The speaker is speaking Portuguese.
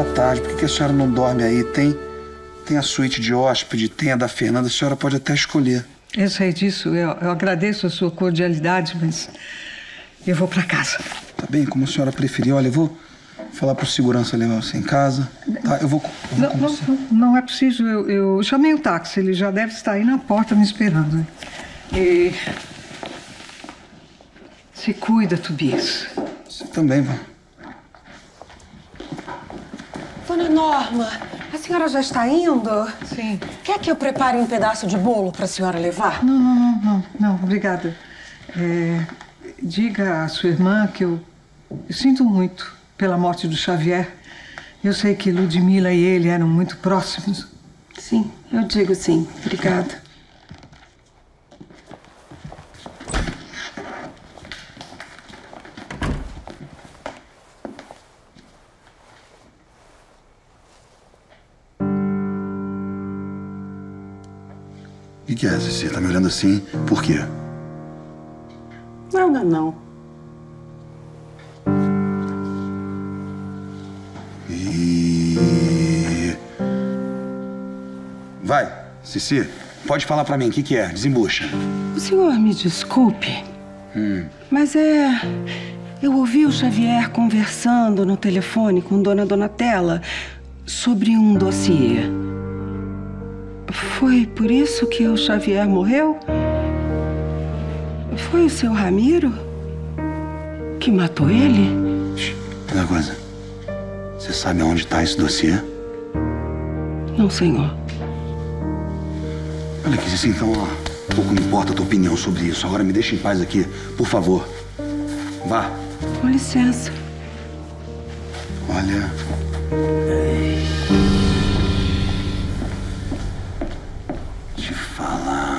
tá tarde. Por que a senhora não dorme aí? Tem a suíte de hóspede, tem a da Fernanda. A senhora pode até escolher. Eu sei disso. Eu agradeço a sua cordialidade, mas eu vou pra casa. Tá bem, como a senhora preferir. Olha, eu vou falar pro segurança levar você em casa. Tá, eu vou não é preciso. Eu chamei o táxi. Ele já deve estar aí na porta me esperando. E... se cuida, Tobias. Você também, vó. Dona Norma, a senhora já está indo? Sim. Quer que eu prepare um pedaço de bolo para a senhora levar? Não, obrigada. Diga à sua irmã que eu sinto muito pela morte do Xavier. Eu sei que Ludmila e ele eram muito próximos. Sim, eu digo sim. Obrigada. O que é, Cici? Tá me olhando assim? Por quê? Nada, não. Vai, Cici. Pode falar pra mim. O que é? Desembucha. O senhor me desculpe, mas eu ouvi o Xavier conversando no telefone com Dona Donatella sobre um dossiê. Foi por isso que o Xavier morreu? Foi o seu Ramiro que matou ele? Uma coisa. Você sabe onde tá esse dossiê? Não, senhor. Olha aqui, Cici, então, ó, pouco me importa a tua opinião sobre isso. Agora me deixa em paz aqui, por favor. Vá. Com licença. Olha... te falar...